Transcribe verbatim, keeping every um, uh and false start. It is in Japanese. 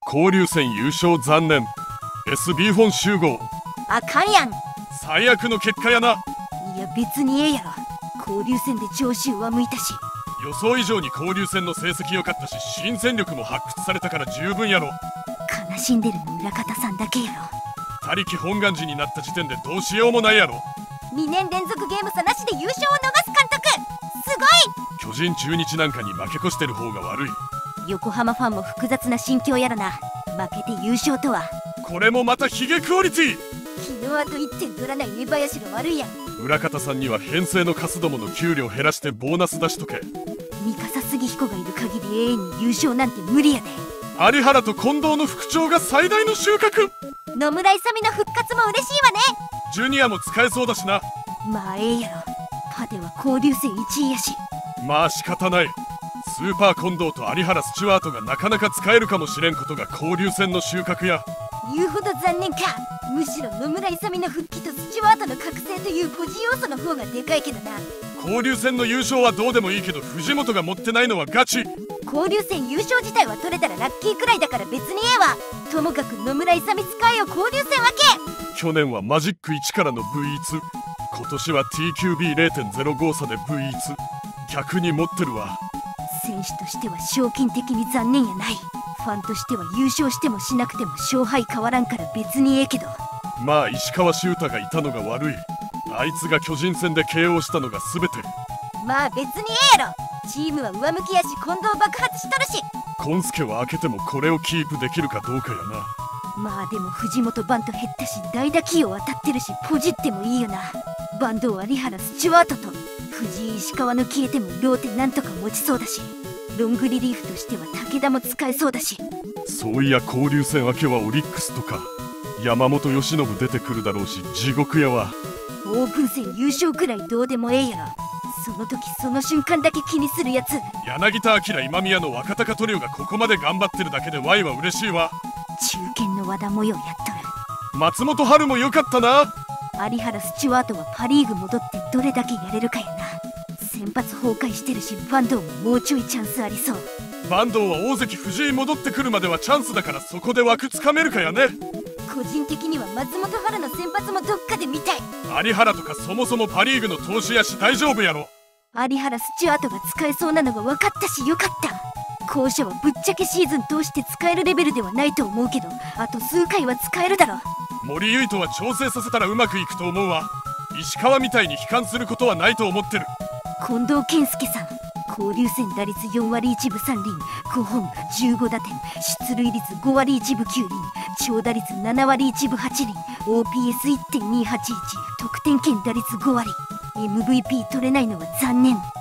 交流戦優勝残念。 エスビー 本集合。 あかんやん。 最悪の結果やな。 いや別にええやろ。交流戦で調子上向いたし、 予想以上に交流戦の成績良かったし、新戦力も発掘されたから十分やろ。 悲しんでるの裏方さんだけやろ。 他力本願寺になった時点でどうしようもないやろ。 にねん連続ゲーム差なしで優勝を逃す監督、すごい。 巨人中日なんかに負け越してる方が悪い。 横浜ファンも複雑な心境やろな。負けて優勝とは。 これもまたヒゲクオリティ。 昨日あといってん取らない上林が悪いやん。 裏方さんには編成のカスどもの給料減らしてボーナス出しとけ。 三笠杉彦がいる限り永遠に優勝なんて無理やで。 有原と近藤の復調が最大の収穫。 野村勇の復活も嬉しいわね。 ジュニアも使えそうだしな。 まあええやろ。パでは交流戦いちいやし。 まあ仕方ない。スーパー近藤と有原スチュワートがなかなか使えるかもしれんことが交流戦の収穫や。 言うほど残念か。むしろ野村勇の復帰とスチュワートの覚醒というポジ要素の方がでかいけどな。 交流戦の優勝はどうでもいいけど、藤本が持ってないのはガチ。 交流戦優勝自体は取れたらラッキーくらいだから別にええわ。ともかく野村勇使えよ交流戦分け。 去年はマジックいちからの ブイワン、今年は ティーキュービーゼロてんゼロご 差で ブイワン。逆に持ってるわ。 選手としては賞金的に残念やない。ファンとしては優勝してもしなくても勝敗変わらんから別にええけど。 まあ石川修太がいたのが悪い。あいつが巨人戦で ケーオー したのが全て。 まあ別にええやろ。チームは上向きやし近藤爆発しとるし。 コ介は開けてもこれをキープできるかどうかやな。 まあでも藤本バント減ったし代打起用当たってるしポジってもいいよな。バンド有原スチュワートと藤井石川の消えてもローテなんとか持ちそうだし、ロングリリーフとしては武田も使えそうだし。 そういや交流戦明けはオリックスとか山本由伸出てくるだろうし、地獄屋はオープン戦優勝くらいどうでもええやろ。その時その瞬間だけ気にするやつ。 柳田明今宮の若鷹トリオがここまで頑張ってるだけでワイは嬉しいわ。 中堅の和田模様やっとる。 松本春も良かったな。 有原スチュワートはパ・リーグ戻ってどれだけやれるかやな。先発崩壊してるし坂東ももうちょいチャンスありそう。 坂東は大関藤井戻ってくるまではチャンスだから、そこで枠つかめるかやね。 個人的には松本春の先発もどっかで見たい。 有原とかそもそもパ・リーグの投手やし大丈夫やろ。 有原スチュワートが使えそうなのが分かったしよかった。後者はぶっちゃけシーズン通して使えるレベルではないと思うけど、あと数回は使えるだろ。 森唯斗は調整させたらうまくいくと思うわ。石川みたいに悲観することはないと思ってる。 近藤健介さん、交流戦打率よんわりいちぶさんりん、ごほんじゅうごだてん、出塁率ごわりいちぶきゅうりん、長打率ななわりいちぶはちりん、 オーピーエスいってんにはちいち、得点圏打率ごわり。 エムブイピー 取れないのは残念。